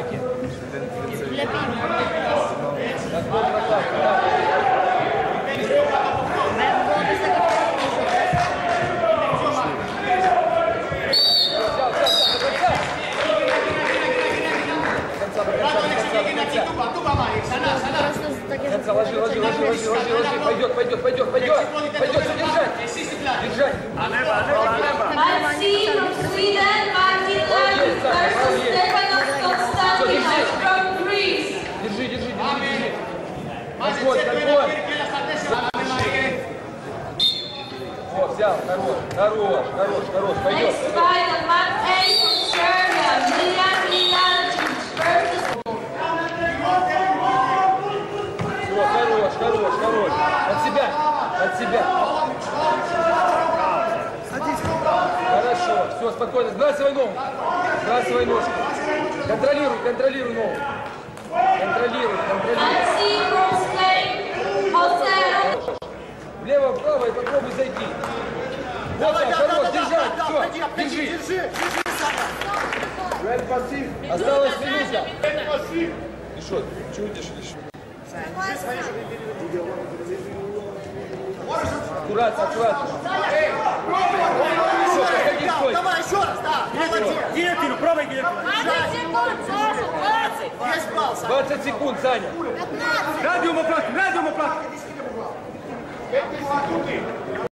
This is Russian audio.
прокладки. Для пива. Ложи. Пойдет. Держать. Maxi from Sweden, Martin Lund versus Stefanos Konstantinos from Greece. Держи. Контроль. Вот, взял. Хорош. Пойдет. Next fight on mat A from Serbia, Miljan Milancic versus. Хорош. От себя. Хорошо. Все, спокойно. Сбрасывай ножку. Контролируй ногу. Контролируй. Maxi from Spain, Jose. Влево-вправо и попробуй зайти. Вот так, хорош, держать. Все, держи. Осталась минута. Ты что, чудишь или что? Аккуратно. Давай еще раз, да. Гильотину, пробуй гильотину. 20 секунд, Саня. Радиум оплатки.